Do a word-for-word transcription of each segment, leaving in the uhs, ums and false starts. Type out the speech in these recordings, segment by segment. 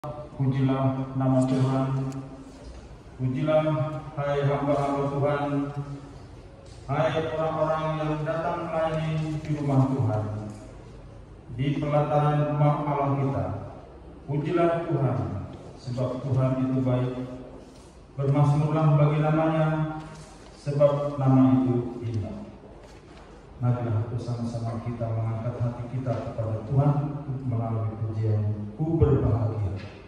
Pujilah nama Tuhan, pujilah hai hamba-hamba Tuhan, hai orang-orang yang datang melayani di rumah Tuhan, di pelataran rumah Allah kita. Pujilah Tuhan, sebab Tuhan itu baik. Bermasmurlah bagi namanya, sebab nama itu indah. Marilah bersama-sama kita mengangkat hati kita kepada Tuhan melalui pujian Ku Berbahagia.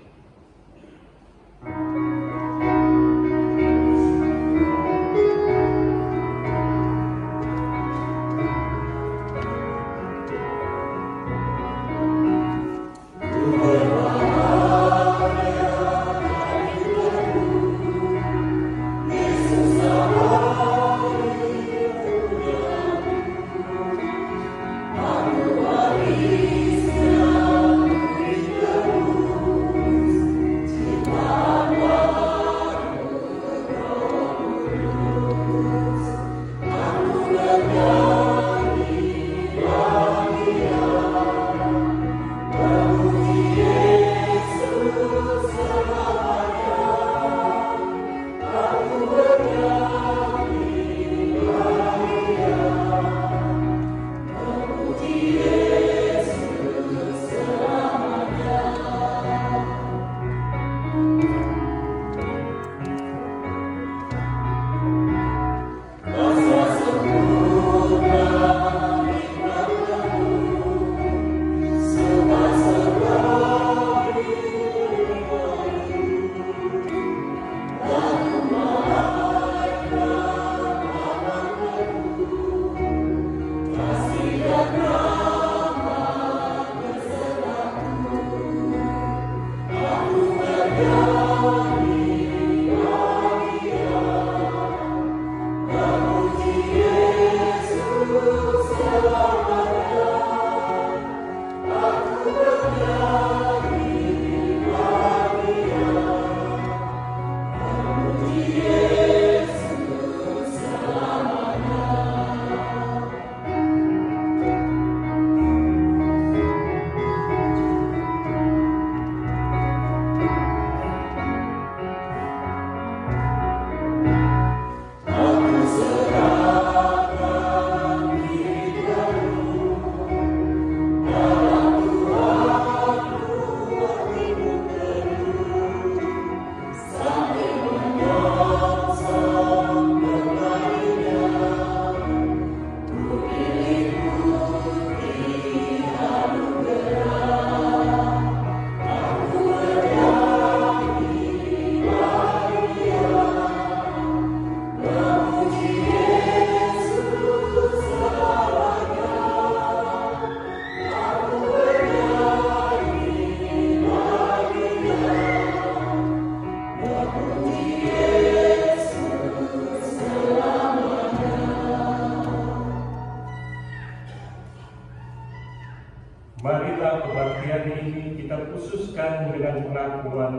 Marilah kebaktian ini kita khususkan dengan pengakuan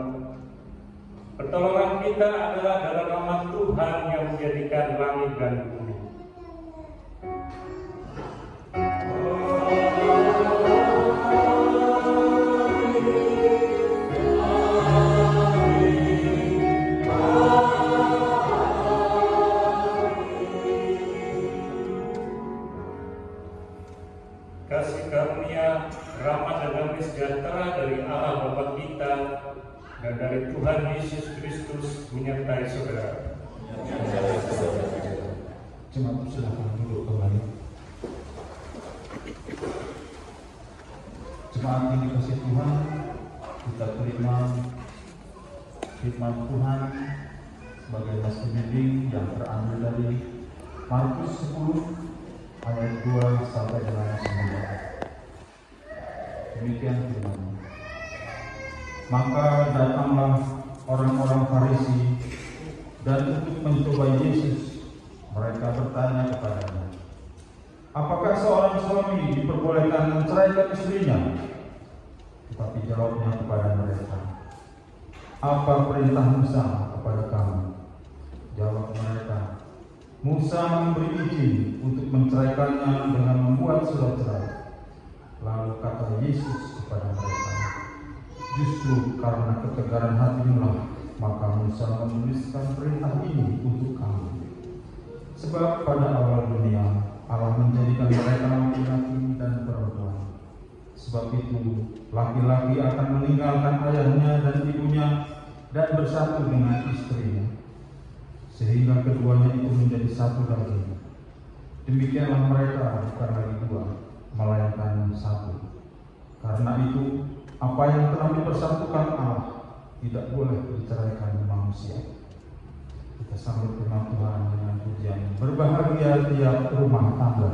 pertolongan kita adalah dalam nama Tuhan yang menjadikan langit dan bumi. Kasih karunia, rahmat dan damai sejahtera dari Allah Bapa kita dan dari Tuhan Yesus Kristus menyertai saudara. Jemaat silakan duduk kembali. Jemaat yang dikasihi Tuhan, kita terima firman Tuhan sebagai nas pembimbing yang terambil dari Markus sepuluh ayat dua sampai dengan sembilan. Demikian firman. Maka datanglah orang-orang Farisi dan untuk mencoba Yesus, mereka bertanya kepadanya, apakah seorang suami diperbolehkan menceraikan istrinya? Tetapi jawabnya kepada mereka, apa perintah Musa kepada kamu? Jawab mereka, Musa memberi izin untuk menceraikannya dengan membuat surat cerai. Lalu kata Yesus kepada mereka, Justru karena ketegaran hatimu lah maka Musa menuliskan perintah ini untuk kamu. Sebab pada awal dunia Allah menjadikan mereka laki-laki dan perempuan. Sebab itu laki-laki akan meninggalkan ayahnya dan ibunya dan bersatu dengan istrinya, sehingga keduanya itu menjadi satu daging. Demikianlah mereka bukan lagi dua, melainkan satu. Karena itu apa yang telah dipersatukan Allah tidak boleh diceraikan manusia. Kita sambut firman Tuhan dengan pujian berbahagia tiap rumah tangga.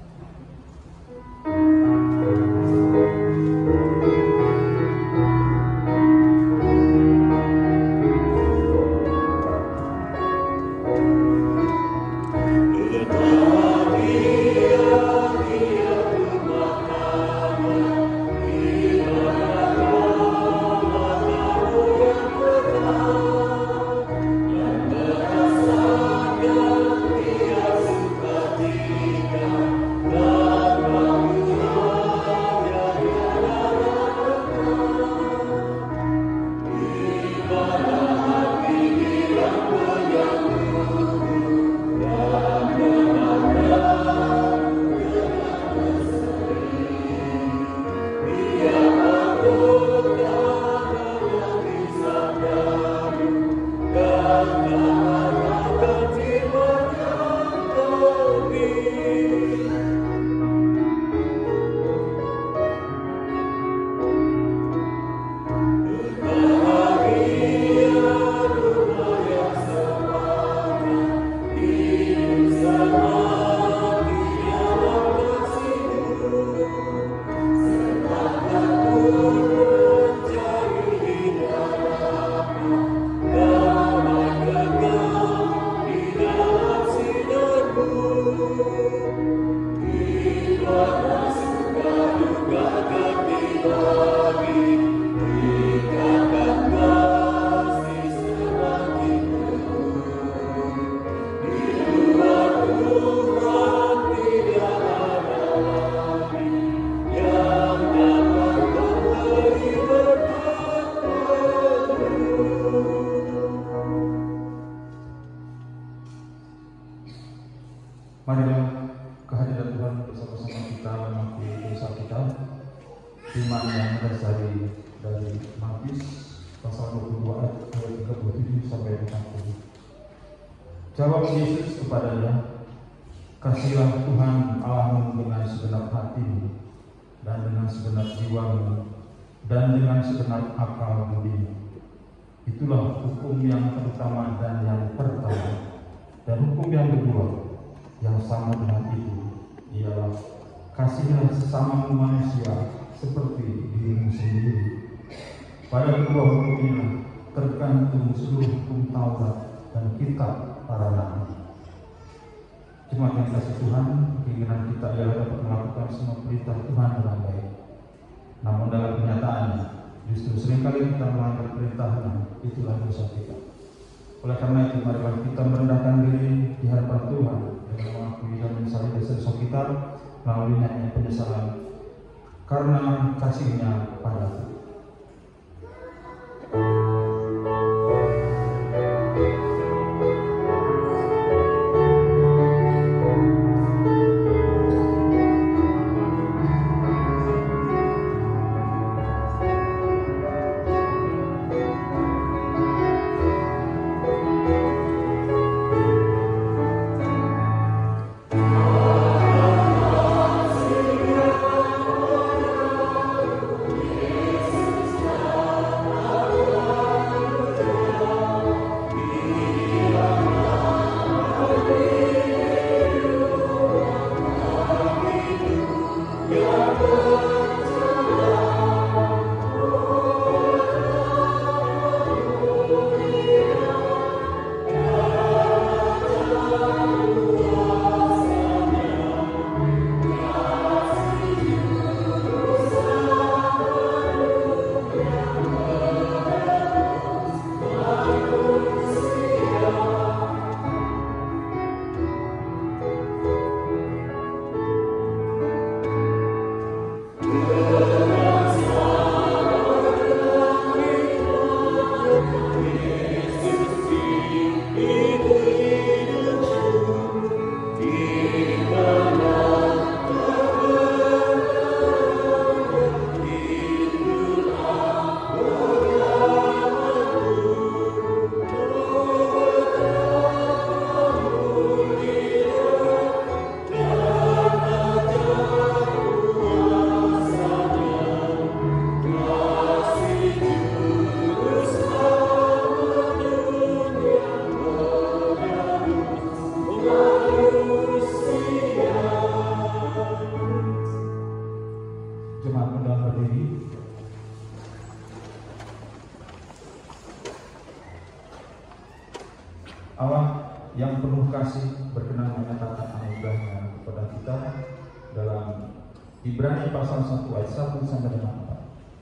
Marilah kehadiran Tuhan bersama-sama kita mengakui dosa kita. Firman yang berdasari dari Matius pasal dua puluh dua ayat tiga puluh tujuh sampai lima puluh. Jawab Yesus kepadanya, "Kasihilah Tuhan Allahmu dengan segenap hatimu dan dengan segenap jiwamu dan dengan segenap akal budimu. Itulah hukum yang pertama dan yang pertama. Dan hukum yang kedua yang sama dengan itu ialah kasihilah sesamamu manusia seperti dirimu sendiri. Pada kedua hukum ini tergantung seluruh hukum Taurat dan kitab para nabi." Jemaat yang kasih Tuhan, keinginan kita ialah dapat melakukan semua perintah Tuhan dengan baik. Namun dalam kenyataannya, justru seringkali kita melanggar perintahnya. Itulah dosa kita. Oleh karena itu, marilah kita merendahkan diri di hadapan Tuhan dengan mengakui dan menyesali dosa-dosa kita melalui nyanyian penyesalan karena kasih-Nya padaku. Yes. Allah yang penuh kasih berkenan menyatakan anugerahnya kepada kita dalam Ibrani pasal satu ayat satu sampai dengan empat.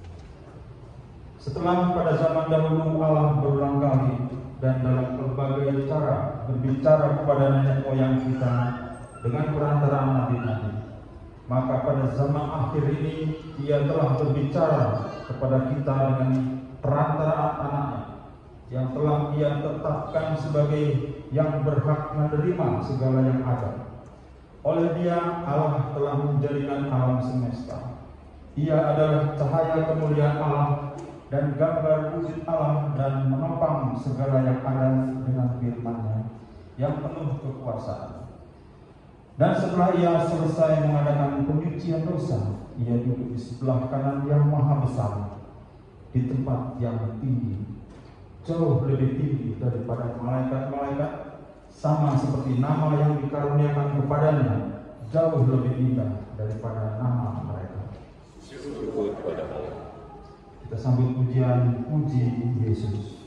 Setelah pada zaman dahulu Allah berulang kali dan dalam berbagai cara berbicara kepada nenek moyang kita dengan perantaraan nabi-nabi, maka pada zaman akhir ini Ia telah berbicara kepada kita dengan perantaraan anaknya yang telah Ia tetapkan sebagai yang berhak menerima segala yang ada. Oleh Dia Allah telah menjadikan alam semesta. Ia adalah cahaya kemuliaan Allah dan gambar wujud Allah, dan menopang segala yang ada dengan firman-Nya yang penuh kekuasaan. Dan setelah Ia selesai mengadakan penyucian dosa, Ia duduk di sebelah kanan yang maha besar di tempat yang tinggi, jauh lebih tinggi daripada malaikat-malaikat, sama seperti nama yang dikaruniakan kepadanya jauh lebih indah daripada nama mereka. Syukur kepada Allah. Kita sambut pujian puji Yesus.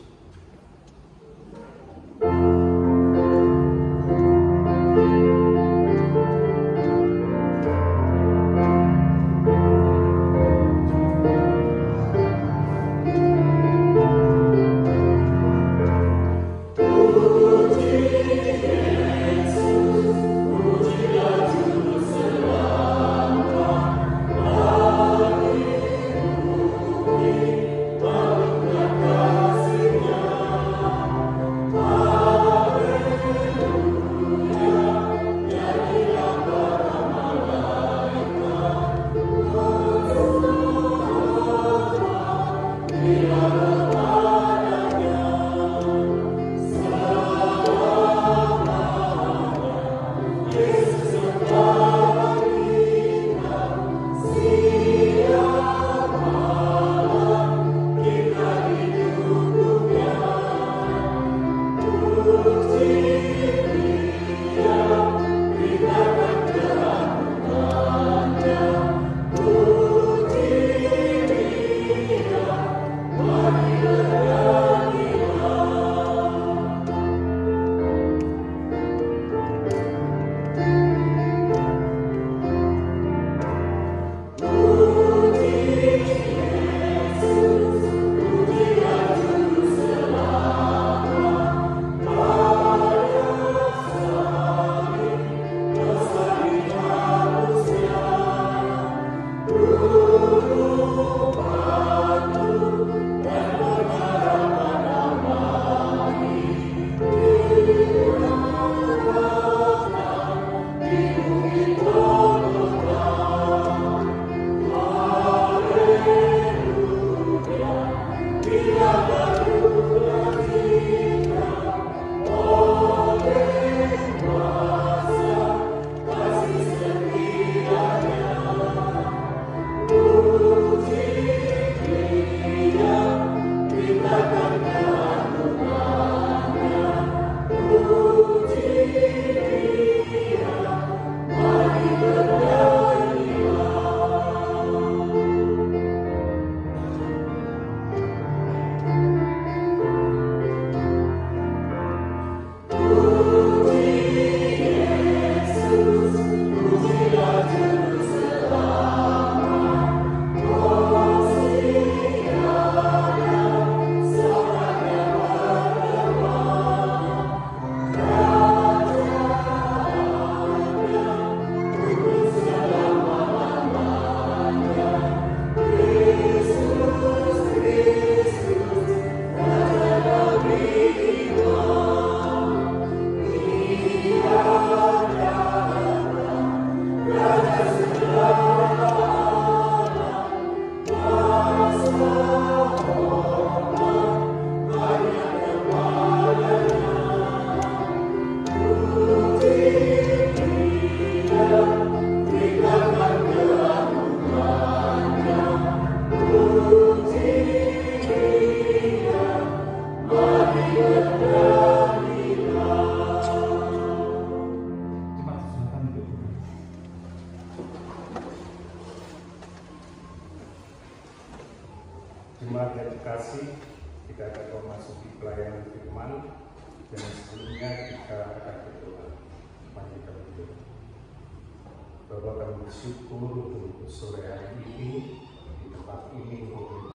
Jemaat yang dikasih, kita akan memasuki pelayanan firman Dan sebelumnya kita akan berdoa. Mari kita berdoa. Bapak, kami bersyukur untuk sore hari ini, di tempat ini, untuk